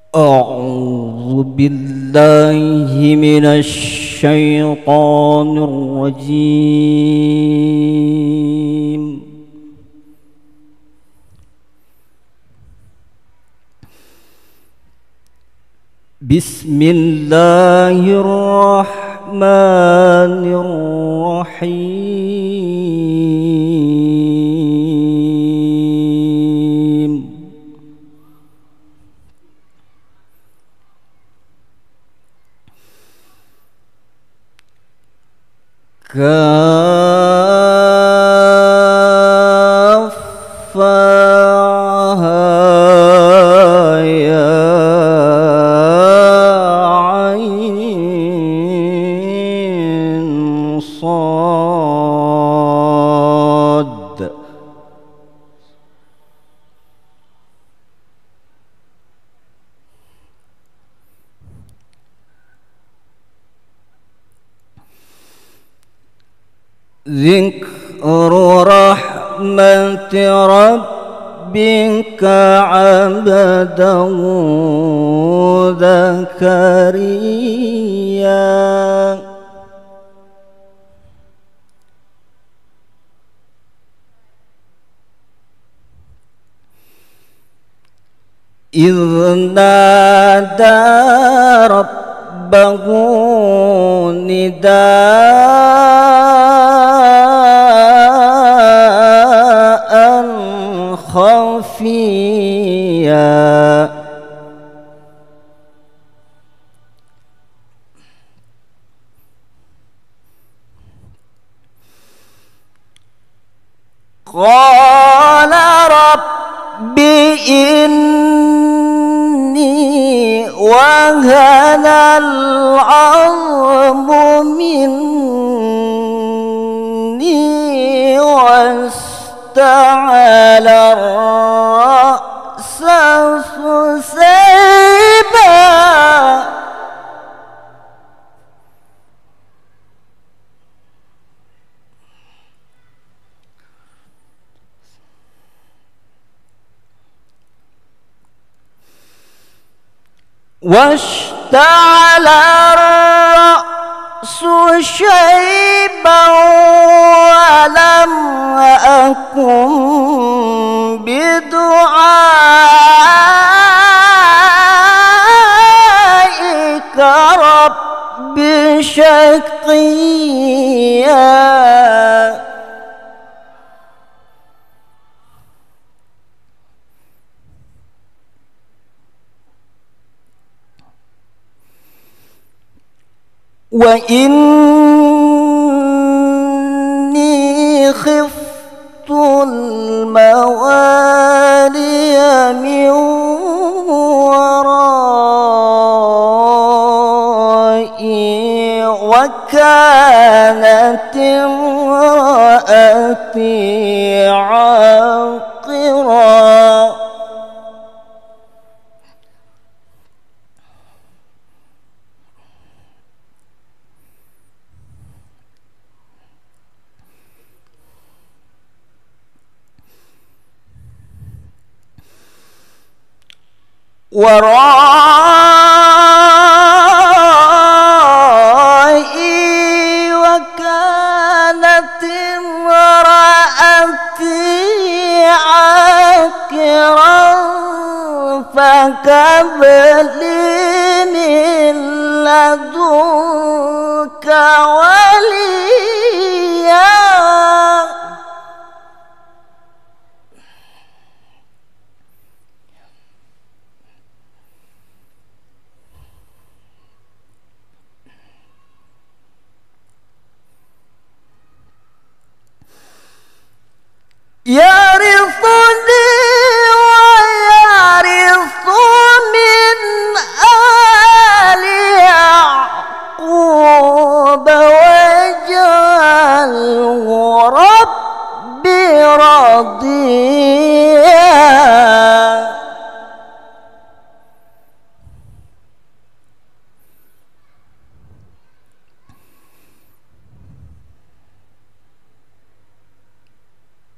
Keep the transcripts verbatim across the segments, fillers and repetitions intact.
أعوذ بالله من الشيطان الرجيم. بسم الله الرحمن الرحيم. كافها يا عين صاد. ذكر رحمة ربك عبده زكريا إذ نادى ربه نداء خفيا قال رب إني وهن العظم مني واستعل الرأس شيبا واشتعل الرأس شيبا ولم أكن بدعائك رب شقيا. وإني خفت الموالي من ورائي وكانت امرأتي عاقرا ورائي وكانت امرأتي عاقرا فهب لي من لدنك وليا. يرثني ويرث من آل يعقوب واجعله رب رضيا.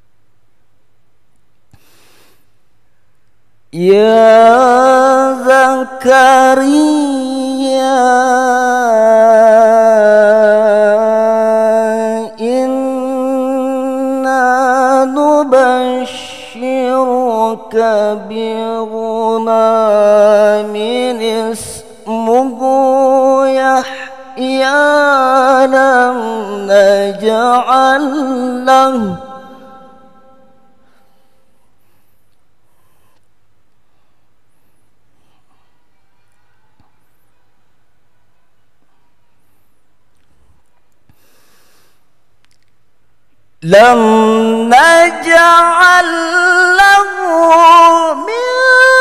يا زكريا إنا نبشرك بغلام اسمه يحيى لم نجعل له لم نجعل له من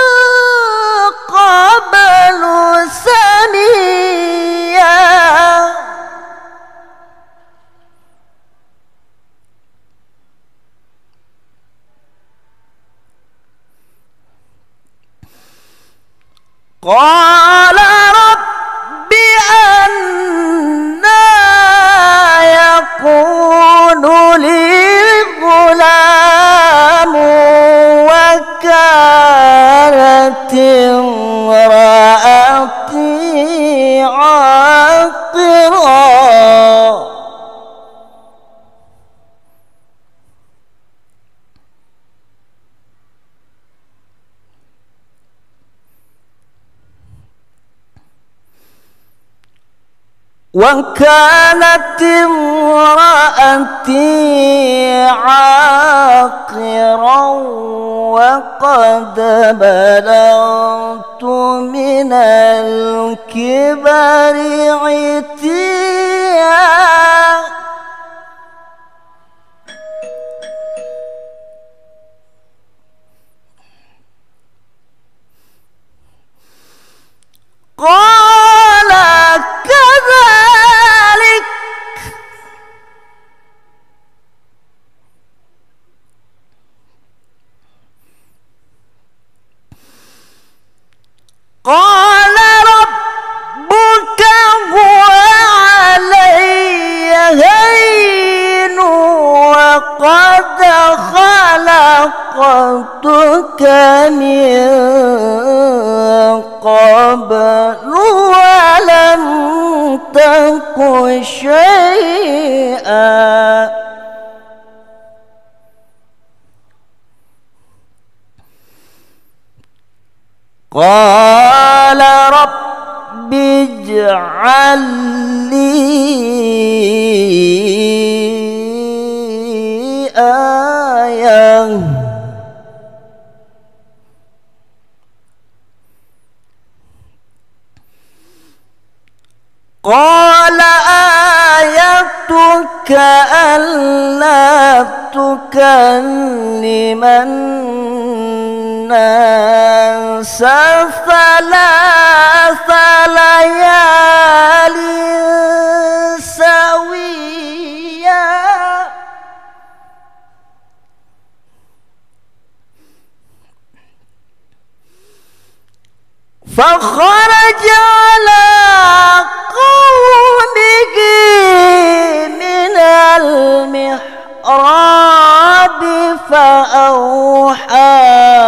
قبل سميا قال رب أنى يكون لي غلام وكانت امرأتي عاقرا وكانت امرأتي عاقرا وقد بلغت من الكبر عتيا قال كذلك قال ربك هو علي هين وقد خلقتك من قبل ولم تك شيئا قال رب اجعل لي آية قال آيتك ألا تكلم الناس ثلاث ليال سويا فخرج على قومه من المحراب فأوحى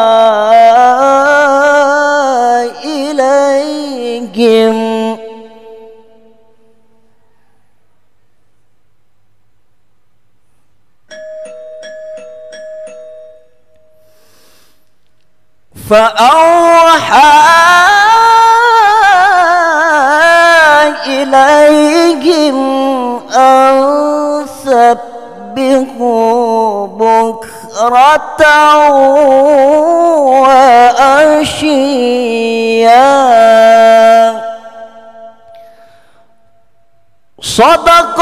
إليهم فأوحى إليهم أن سبحوا بكرة وعشيا صدق